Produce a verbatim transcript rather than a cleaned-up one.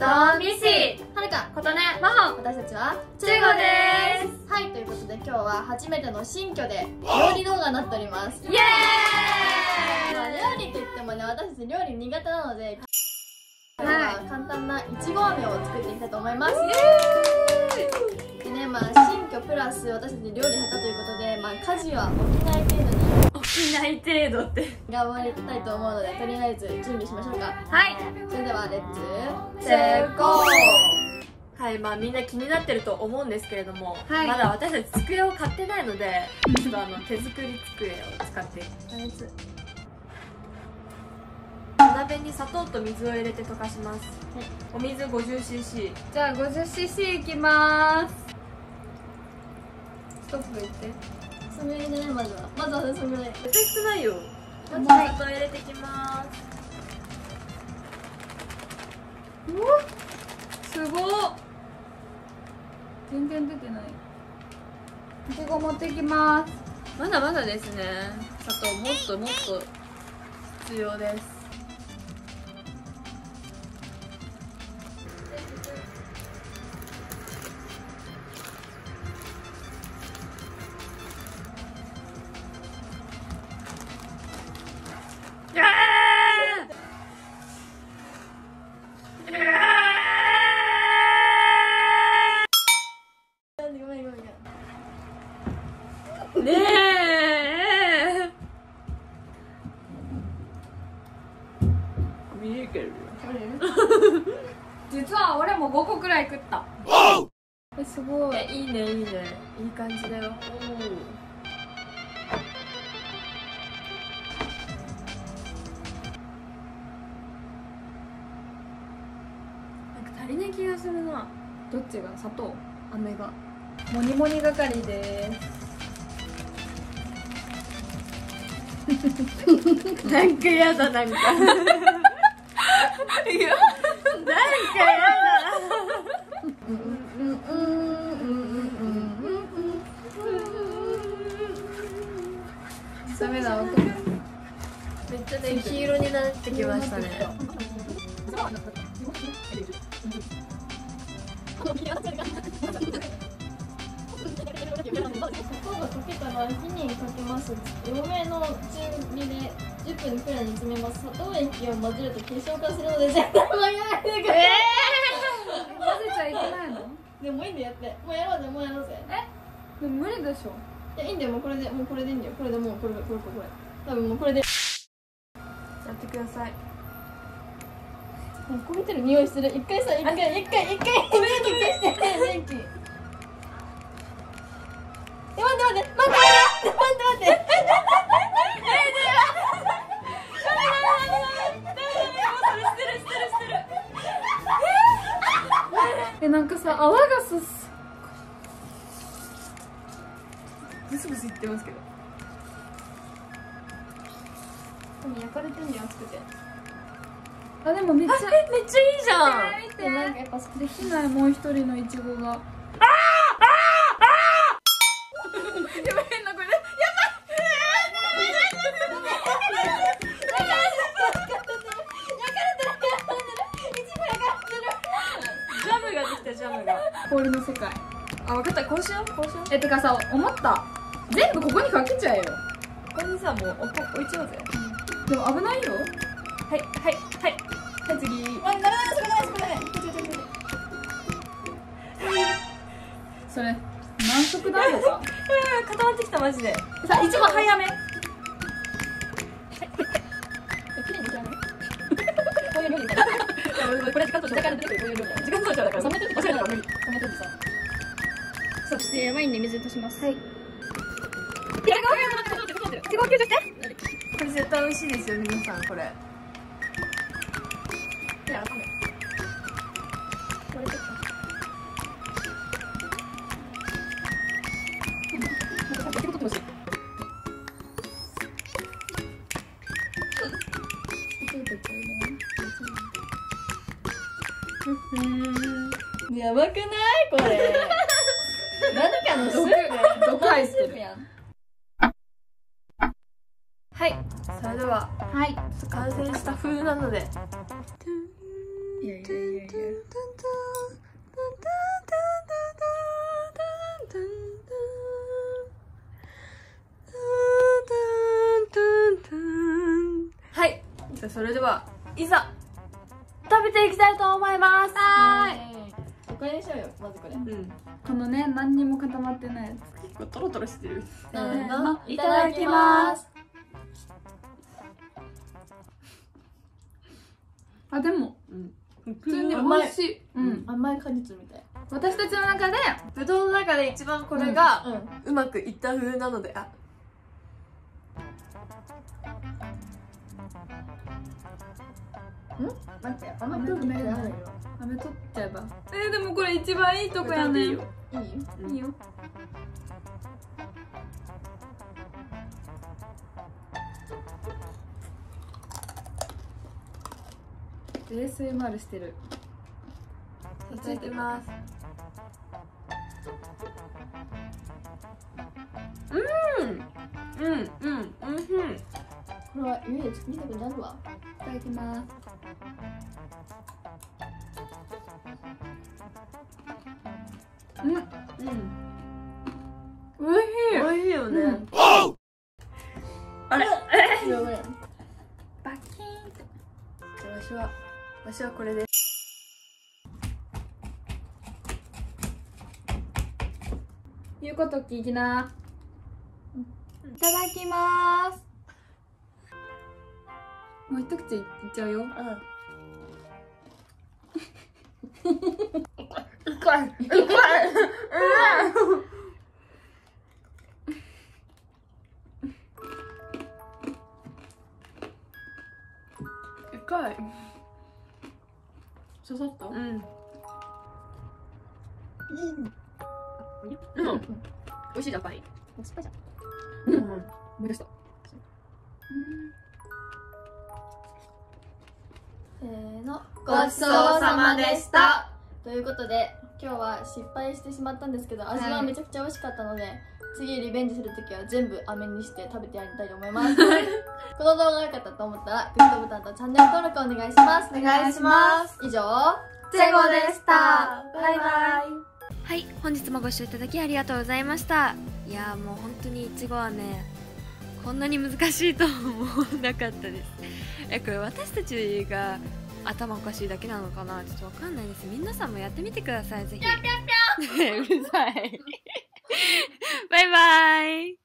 とみしはるかことねまほ私たちは中国です。 はい、ということで今日は初めての新居で料理動画になっております。 イエまあ料理といってもね、私たち料理苦手なので今日はいは簡単ないちご飴を作っていきたいと思います。でね、まあ新居プラス私たち料理下手ということで、まあ家事は起きない程度に起きない程度って頑張りたいと思うので、とりあえず準備しましょうか。 はいそれではレッツ成功。 ーはい、まあみんな気になってると思うんですけれども、 はい、 まだ私たち机を買ってないのでちょっとあの手作り机を使ってお鍋に砂糖と水を入れて溶かします、はい、お水 ごじゅっシーシー。 じゃあ ごじゅっシーシー いきまーす。ストップいってそれぐらいでね、まずはまずはそれぐらい絶対少ないよ。まずはい砂糖入れていきます。 うわすごっ、全然出てない。いちご持ってきます。 まだまだですね。砂糖もっともっと必要です。ねえ見えてるよ。 実は俺もごこくらい食った。え、すごい。 え、いいねいいね、いい感じだよ。おお、なんか足りない気がするな。 どっちが砂糖？ 飴がモニモニ係でーす。 なんかやだ、なんかいや、なんかやだ。 ダメだ、 めっちゃね、黄色になってきましたね。 砂糖が溶けたら火にかけます。弱めの中火でじゅっぷんくらい煮詰めます。砂糖液を混ぜると結晶化するので絶対混ぜないでください。 混ぜちゃいけないの？ でもいいんだよ、やって。もうやろうぜ、もうやろうぜ。 え？でも無理でしょ。 いや、いいんだよ、もうこれで、もうこれでいいんだよ。これでもうこれこれこれこれ。多分もうこれで。 やってください。 焦げてる匂いする。一回さ、一回一回一回電気消して電気。え、待って待って待って待って待って待って。 え、なんかさ、泡がすすブスブスいってますけど。 でも焼かれてんだよ、熱くて。 あ、でもめっちゃえ、めっちゃいいじゃん。 見てで、なんかやっぱできない、もう一人のイチゴが。 ジャムができた、ジャムが。 氷の世界。 あ、分かった、こうしよう、こうしよう。 え、てかさ、思った。全部ここにかけちゃえよ。 ここにさ、もう置こ置いちゃおうぜ。 でも危ないよ。 はい、はい、はい。はい、次。 あ、ならない、それない、それない。 それ、何色だろうか。 固まってきた、マジで。 さ、一番早め。 きれいに切らない。こういう料理だから。 これ時間と時間出てくる、こういう料理だ。時間とだから、 その時おしゃれだから無理。 その時さ。そう、ちょっとやばいんで水足します。はい。 これ絶対美味しいですよ、皆さん、これ。 じゃあ、これ。これちょっと。やばくないこれ。何かのスープ。 毒入ってるやん。 はい、それでははい。 完成した風なのでいやいやいやいや。 はい、じゃあそれではいざ食べていきたいと思います。はーい。 これにしようよ、まずこれ。 うん。 このね、何にも固まってないやつ。 結構トロトロしてる。 せーの、いただきます。 あ、でも普通に美味しい。うん。 甘い果実みたい。 私たちの中でぶどうの中で一番これがうん。 うまくいった風なので、あ、 待って、甘いときないよ。 飴取っちゃえば。えー、でもこれ一番いいとこやねん。 いいよ。 いい？ いいよ。エーエスエムアール してる。 いただきます。うんうんうんうんうん。 これは家で作りたくなるわ。 いただきます。うん、うん、 うん。 おいしい。 美味しいよね。 うん、 あれ？ やばい。 バキーンって。 わしはわしはこれです。 言うこと聞きな。いただきます。もう一口いっちゃうよ。 うん。深い深い。深い。 刺さった？ うん。うん。美味しいじゃんパイ。 酸っぱいじゃん。うん。 思い出した。 せーの、 ごちそうさまでした。 ということで、今日は失敗してしまったんですけど、味はめちゃくちゃ美味しかったので、次リベンジするときは全部飴にして食べてやりたいと思いますこの動画が良かったと思ったらグッドボタンとチャンネル登録お願いします。 お願いします。 以上、 チェゴでした。バイバイ。 はい、本日もご視聴いただきありがとうございました。いやーもう本当にいちごはね、こんなに難しいとは思わなかったです。え、これ私たちが頭おかしいだけなのかな、ちょっとわかんないです。皆さんもやってみてください、ぜひ。うるさいバイバイ。